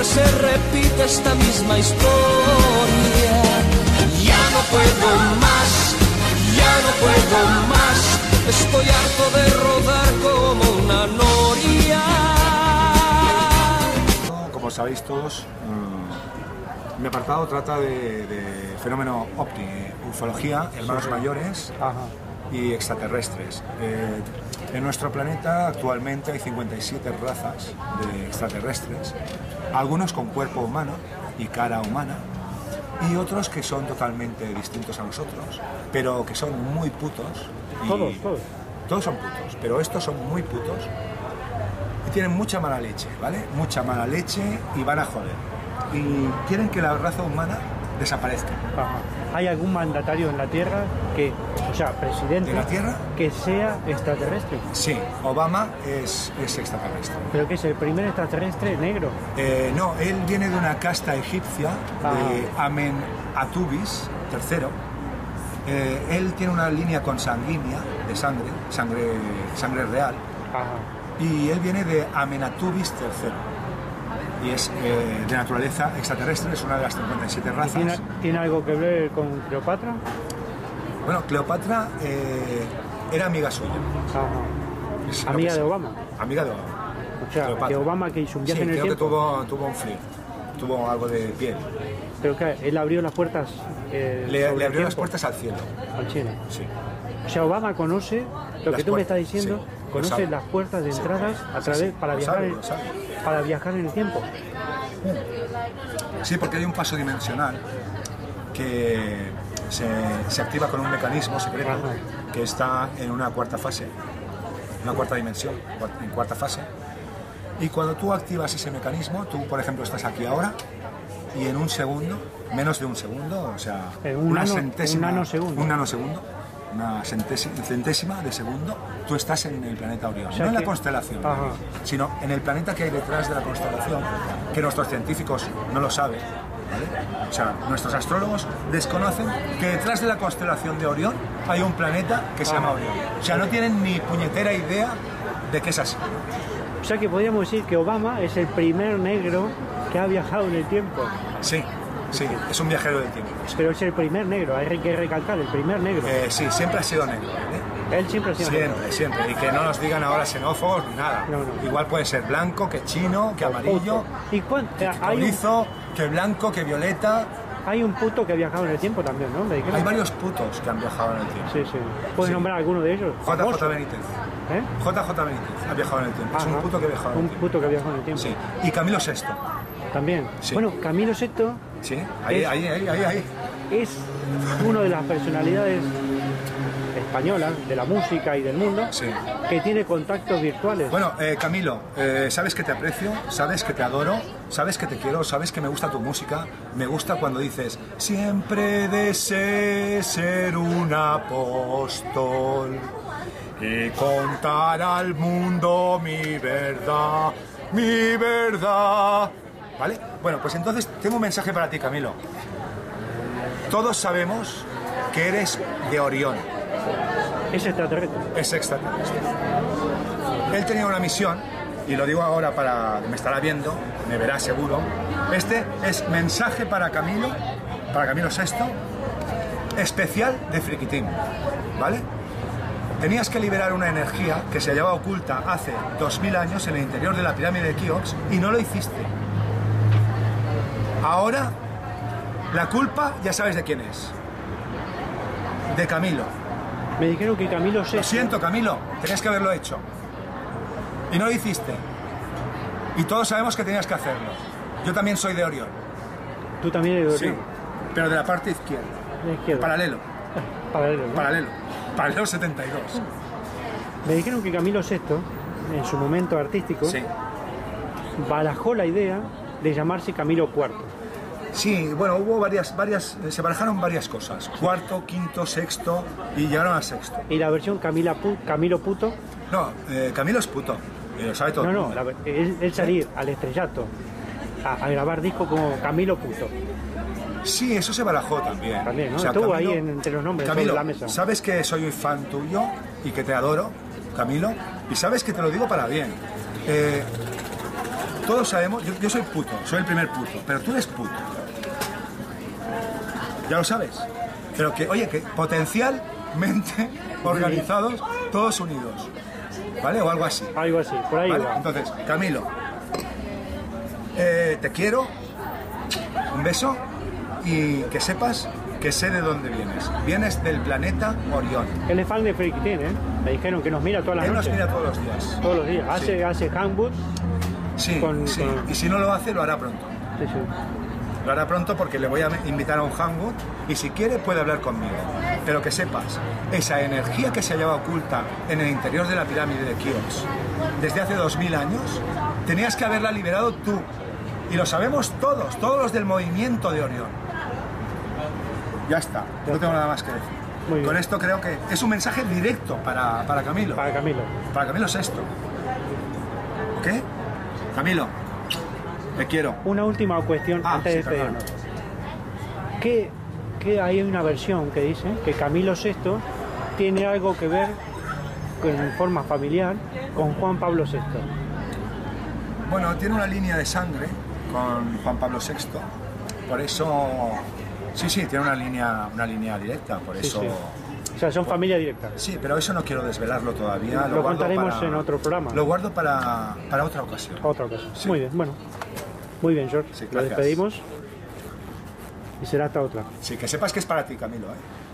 se repite esta misma historia. Ya no puedo más, ya no puedo más. Estoy harto de rodar como una noria. Como sabéis todos, mi apartado trata de fenómeno OVNI, ufología, hermanos mayores y extraterrestres. En nuestro planeta actualmente hay 57 razas de extraterrestres, algunos con cuerpo humano y cara humana, y otros que son totalmente distintos a nosotros, pero que son muy putos. Todos son putos, pero estos son muy putos y tienen mucha mala leche, ¿vale? Mucha mala leche y van a joder. Y quieren que la raza humana desaparezca. ¿Hay algún mandatario en la Tierra que, o sea, presidente de la Tierra, que sea extraterrestre? Sí, Obama es extraterrestre. ¿Pero qué es el primer extraterrestre negro? No, él viene de una casta egipcia, de Amenatubis III. Él tiene una línea consanguínea de sangre real. Y él viene de Amenatubis III. Y es de naturaleza extraterrestre, es una de las 57 razas. ¿Tiene algo que ver con Cleopatra? Bueno, Cleopatra era amiga suya. ¿Amiga de Obama? Amiga de Obama. O sea, Cleopatra. que Obama que hizo un viaje en el creo tiempo. que tuvo un flirt, tuvo algo de piel. ¿Pero qué? ¿Él abrió las puertas? Le abrió las puertas al cielo. Al cielo. Sí. O sea, Obama conoce lo que tú me estás diciendo, sí, conoce las puertas de entradas a través para viajar en el tiempo. Sí, porque hay un paso dimensional que se activa con un mecanismo secreto que está en una cuarta fase, una cuarta dimensión, en cuarta fase. Y cuando tú activas ese mecanismo, tú, por ejemplo, estás aquí ahora y en un segundo, menos de un segundo, o sea, un nanosegundo, una centésima de segundo, tú estás en el planeta Orión, o sea, no en la constelación, sino en el planeta que hay detrás de la constelación, que nuestros científicos no lo saben, ¿vale? O sea, nuestros astrólogos desconocen que detrás de la constelación de Orión hay un planeta que se llama Orión. O sea, no tienen ni puñetera idea de que es así. O sea, que podríamos decir que Obama es el primer negro que ha viajado en el tiempo. Sí. Sí, es un viajero del tiempo. Sí. Pero es el primer negro, hay que recalcar, el primer negro. Sí, siempre ha sido negro. Él siempre ha sido negro. Siempre. Y que no nos digan ahora xenófobos ni nada. No. Igual puede ser blanco, que chino, que amarillo, ¿Y que corizo, que blanco, que violeta. Hay un puto que ha viajado en el tiempo también, ¿no? Hay varios putos que han viajado en el tiempo. Sí. ¿Puedes nombrar alguno de ellos? JJ Benítez. JJ Benítez ha viajado en el tiempo. Es un puto que ha viajado en el tiempo. Un puto que ha viajado en el tiempo. Sí. Y Camilo VI. También. Sí. Bueno, Camilo VI. Sí, ahí. Es una de las personalidades españolas de la música y del mundo que tiene contactos virtuales. Bueno, Camilo, sabes que te aprecio, sabes que te adoro, sabes que te quiero, sabes que me gusta tu música, me gusta cuando dices siempre deseé ser un apóstol y contar al mundo mi verdad. ¿Vale? Bueno, pues entonces tengo un mensaje para ti, Camilo. Todos sabemos que eres de Orión. Es extraterrestre. Es extraterrestre. Él tenía una misión, y lo digo ahora para... me estará viendo, me verá seguro. Este es mensaje para Camilo VI, especial de Friquitín, ¿vale? Tenías que liberar una energía que se hallaba oculta hace 2000 años en el interior de la pirámide de Keops y no lo hiciste. Ahora, la culpa ya sabes de quién es. De Camilo. Me dijeron que Camilo VI... Lo siento, Camilo, tenías que haberlo hecho. Y no lo hiciste. Y todos sabemos que tenías que hacerlo. Yo también soy de Orión. ¿Tú también eres de Orión? Sí, pero de la parte izquierda. De izquierda. Paralelo. Paralelo, ¿no? Paralelo 72. Me dijeron que Camilo VI, en su momento artístico, barajó la idea de llamarse Camilo IV. Sí, bueno, hubo se barajaron varias cosas. Cuarto, quinto, sexto y llegaron al sexto. ¿Y la versión Camilo Puto? No, Camilo es puto. Lo sabe todo. No, él salir al estrellato a grabar disco como Camilo Puto. Sí, eso se barajó también. También, ¿no? O sea, estuvo Camilo, ahí entre los nombres Camilo, sobre la mesa. Sabes que soy un fan tuyo y que te adoro, Camilo, y sabes que te lo digo para bien. todos sabemos, yo soy puto, soy el primer puto, pero tú eres puto. Ya lo sabes. Pero que, oye, que potencialmente organizados, todos unidos. ¿Vale? O algo así. Algo así, por ahí ¿Vale? va. Entonces, Camilo, te quiero, un beso, y que sepas que sé de dónde vienes. Vienes del planeta Orión. Él es fan de Freaky Team, ¿eh? Me dijeron que nos mira todas las Él nos noches. mira todos los días. Todos los días. Hace handbook. Sí, con- sí. con- Y si no lo hace, lo hará pronto. Sí, sí. Lo hará pronto porque le voy a invitar a un hangout y si quiere puede hablar conmigo. Pero que sepas, esa energía que se hallaba oculta en el interior de la pirámide de Keops desde hace 2000 años, tenías que haberla liberado tú. Y lo sabemos todos, todos los del movimiento de Orión. Ya está, no tengo nada más que decir. Muy bien. Con esto creo que es un mensaje directo para Camilo. Para Camilo. Para Camilo VI. ¿Ok? Camilo, te quiero. Una última cuestión antes de sí, perdón. despedirnos. Que hay una versión que dice que Camilo VI tiene algo que ver en forma familiar con Juan Pablo VI. Bueno, tiene una línea de sangre con Juan Pablo VI, por eso, sí, tiene una línea directa, por Sí, eso. sí. O sea, son familia directa. Sí, pero eso no quiero desvelarlo todavía. Lo guardo contaremos en otro programa. Lo guardo para otra ocasión. Otra cosa. Sí. Muy bien, bueno. Muy bien, George. Sí, Lo gracias. despedimos y será hasta otra. Sí, que sepas que es para ti, Camilo, ¿eh?